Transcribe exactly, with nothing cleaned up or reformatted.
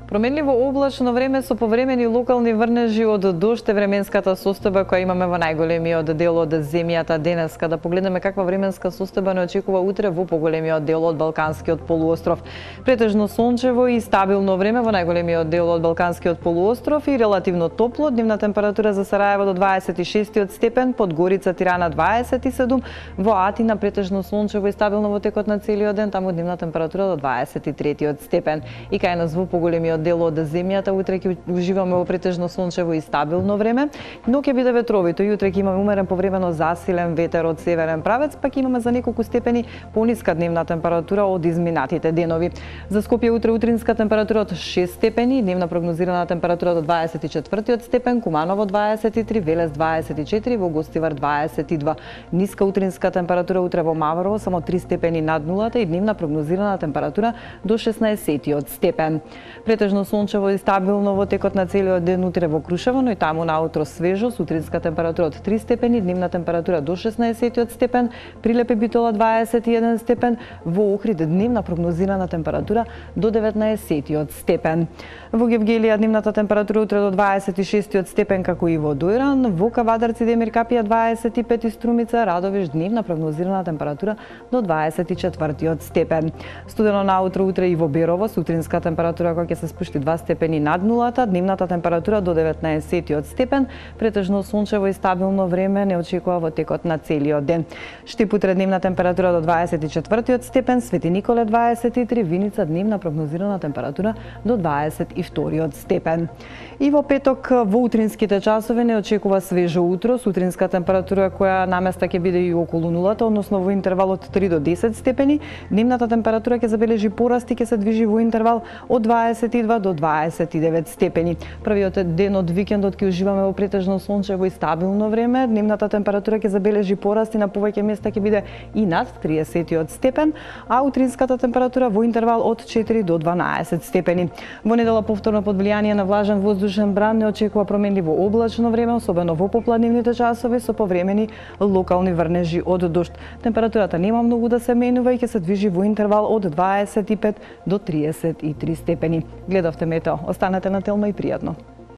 Променливо облачно време со повремени локални врнежи од дожд е временската состојба која имаме во најголемиот дел од земјата денес. Када погледнеме каква временска состојба не очекува утре во поголемиот дел од Балканскиот полуостров. Претежно сончево и стабилно време во најголемиот дел од Балканскиот полуостров и релативно топло. Дневна температура за Сараево до дваесет и шестиот степен, Подгорица, Тирана дваесет и седум, во Атина претежно сончево и стабилно во текот на целиот ден, таму дневна температура до дваесет и третиот степен. И кај нас во поголемиот дел од земјата утре ќе уживаме во претежно сончево и стабилно време, но ќе биде ветровито и утре ќе имаме умерен повремено засилен ветер од северен правец, па ќе имаме за неколку степени пониска дневна температура од изминатите денови. За Скопје утре утринска температура од шест степени, дневна прогнозирана температура до дваесет и четвртиот степен, Куманово дваесет и три, Велес дваесет и четири, во Гостивар дваесет и два. Ниска утринска температура утре во Маврово само три степени над нулата и дневна прогнозирана температура до шеснаесеттиот степен. Претежно сончево и стабилно во текот на целиот ден утре во Крушево, но и таму наутро свежо, с утринска температура од три степени, дневна температура до шеснаесеттиот степен, Прилепе Битола дваесет и еден степен, во Охрид дневна прогнозирана температура до деветнаесеттиот степен. Во Гевгелија дневната температура утре до дваесет и шестиот степен, како и во Дојран, во Кавадарци Демир Капија дваесет и пет и Струмица, Радовиш дневна прогнозирана температура до дваесет и четвртиот степен. Студено наутро утре и во Берово, сутринска температура која ќе се спушти два степени над нулата, дневната температура до деветнаесеттиот степен, претежно сончево и стабилно време не очекува во текот на целиот ден. Штип утре дневна температура до дваесет и четвртиот степен, Свети Николе дваесет и три, Виница дневна прогнозирана температура до дваесет и вториот степен. И во петок во утринските часови не очекува свежо утро, сутринска температура која наместа ќе биде и околу нулата, односно во интервал од три до десет степени, дневната температура ќе забележи пораст и ќе се движи во интервал од дваесет и два до дваесет и девет степени. Првиот ден од викендот ќе уживаме во претежно сончево и стабилно време, дневната температура ќе забележи пораст и на повеќе места ќе биде и над триесеттиот степен, а утринската температура во интервал од четири до дванаесет степени. Во недела повторно под влијание на влажен воздушен бран не очекува променливо облачно време, особено во попладневните часови со повремени локални врнежи од дожд. Температурата нема многу да се менува и ќе се движи во интервал од дваесет и пет до триесет и три степени. Гледавте Метео. Останете на Телма и пријатно.